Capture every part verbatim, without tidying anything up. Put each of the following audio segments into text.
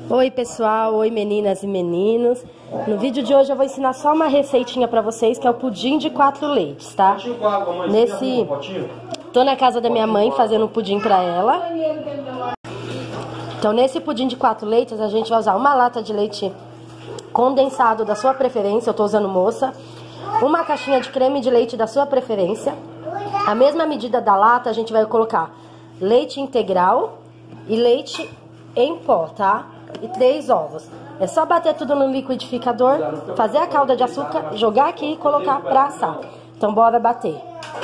Oi pessoal, oi meninas e meninos. No vídeo de hoje eu vou ensinar só uma receitinha pra vocês, que é o pudim de quatro leites, tá? Nesse... Tô na casa da minha mãe fazendo um pudim pra ela. Então nesse pudim de quatro leites a gente vai usar uma lata de leite condensado da sua preferência, eu tô usando moça. Uma caixinha de creme de leite da sua preferência. A mesma medida da lata a gente vai colocar leite integral e leite em pó, tá? E três ovos. É só bater tudo no liquidificador, fazer a calda de açúcar, jogar aqui e colocar pra assar. Então bora bater.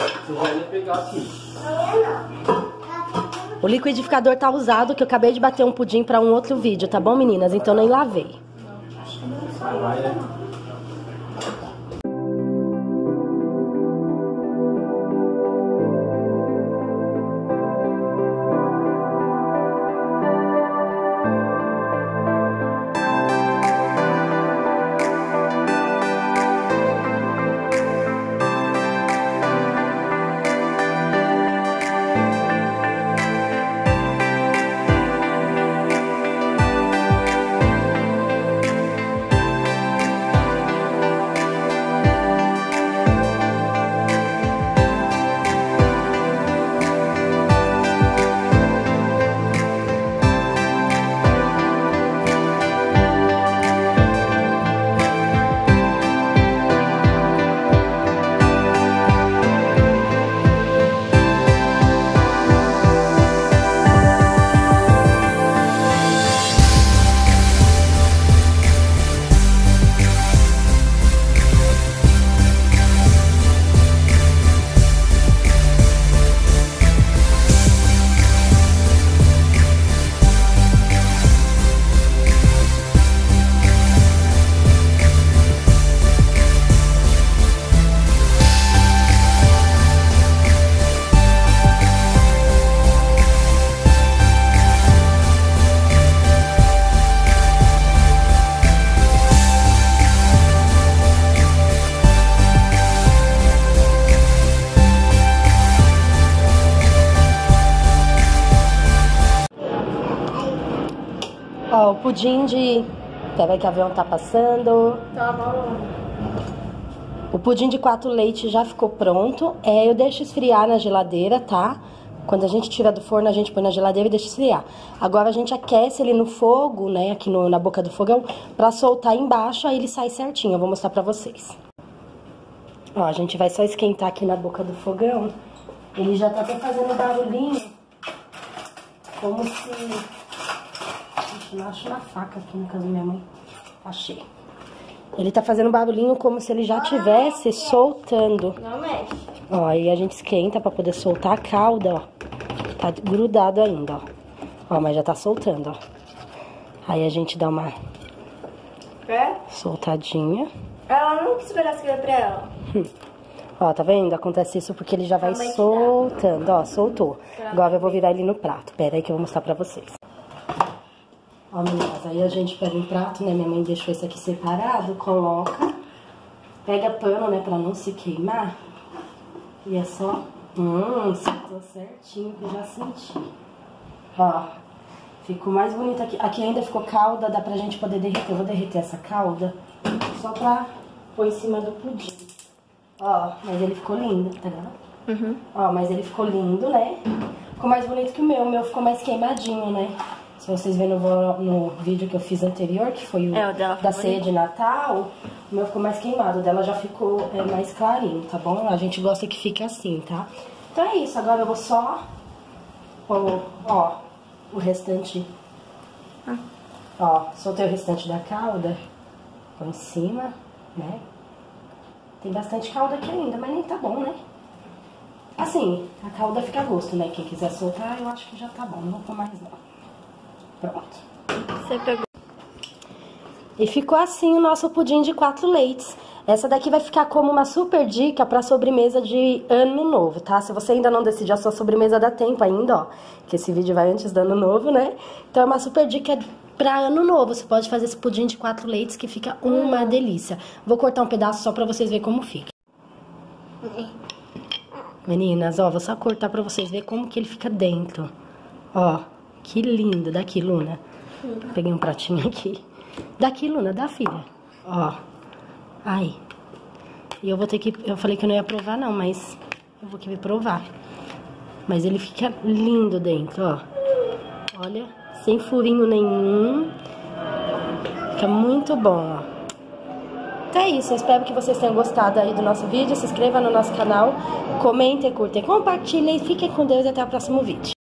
O liquidificador tá usado, que eu acabei de bater um pudim pra um outro vídeo, tá bom, meninas? Então nem lavei. Ó, o pudim de... Peraí que o avião tá passando. Tá bom. O pudim de quatro leite já ficou pronto. É, eu deixo esfriar na geladeira, tá? Quando a gente tira do forno, a gente põe na geladeira e deixa esfriar. Agora a gente aquece ele no fogo, né? Aqui no, na boca do fogão, pra soltar embaixo, aí ele sai certinho. Eu vou mostrar pra vocês. Ó, a gente vai só esquentar aqui na boca do fogão. Ele já tá até fazendo barulhinho. Como se... Não acho uma faca aqui na casa da minha mãe. Achei. Ele tá fazendo barulhinho como se ele já tivesse soltando. Não mexe. Ó, aí a gente esquenta pra poder soltar a calda, ó. Tá grudado ainda, ó. Ó, mas já tá soltando, ó. Aí a gente dá uma É? soltadinha. Ela não quis pegar as coisas pra ela. Hum. Ó, tá vendo? Acontece isso porque ele já vai soltando, ó, soltou. Agora eu vou virar ele no prato. Pera aí que eu vou mostrar pra vocês. Ó, meninas, aí a gente pega um prato, né? Minha mãe deixou esse aqui separado, coloca, pega pano, né, pra não se queimar. E é só... Hum, sentou certinho, que eu já senti. Ó, ficou mais bonito aqui. Aqui ainda ficou calda, dá pra gente poder derreter. Eu vou derreter essa calda só pra pôr em cima do pudim. Ó, mas ele ficou lindo, tá vendo? Uhum. Ó, mas ele ficou lindo, né? Ficou mais bonito que o meu. O meu ficou mais queimadinho, né? Se vocês verem no, no vídeo que eu fiz anterior, que foi o, é, o dela da ceia de Natal, o meu ficou mais queimado, o dela já ficou é, mais clarinho, tá bom? A gente gosta que fique assim, tá? Então é isso, agora eu vou só pôr, ó, o restante, ah. ó, soltei o restante da calda, põe em cima, né? Tem bastante calda aqui ainda, mas nem tá bom, né? Assim, a calda fica a gosto, né? Quem quiser soltar, eu acho que já tá bom, não vou pôr mais não. Pronto. Você pegou. E ficou assim o nosso pudim de quatro leites. Essa daqui vai ficar como uma super dica para sobremesa de ano novo, tá? Se você ainda não decidiu a sua sobremesa, dá tempo ainda, ó. Que esse vídeo vai antes do ano novo, né? Então é uma super dica para ano novo. Você pode fazer esse pudim de quatro leites que fica uma delícia. Vou cortar um pedaço só para vocês verem como fica. Meninas, ó, vou só cortar para vocês verem como que ele fica dentro. Ó. Que lindo. Daqui, Luna. Peguei um pratinho aqui. Daqui, Luna, dá, filha. Ó. Ai. E eu vou ter que... Eu falei que eu não ia provar, não, mas... Eu vou querer provar. Mas ele fica lindo dentro, ó. Olha, sem furinho nenhum. Fica muito bom, ó. Então é isso, eu espero que vocês tenham gostado aí do nosso vídeo. Se inscreva no nosso canal, comentem, curtem, compartilhem. Fiquem com Deus e até o próximo vídeo.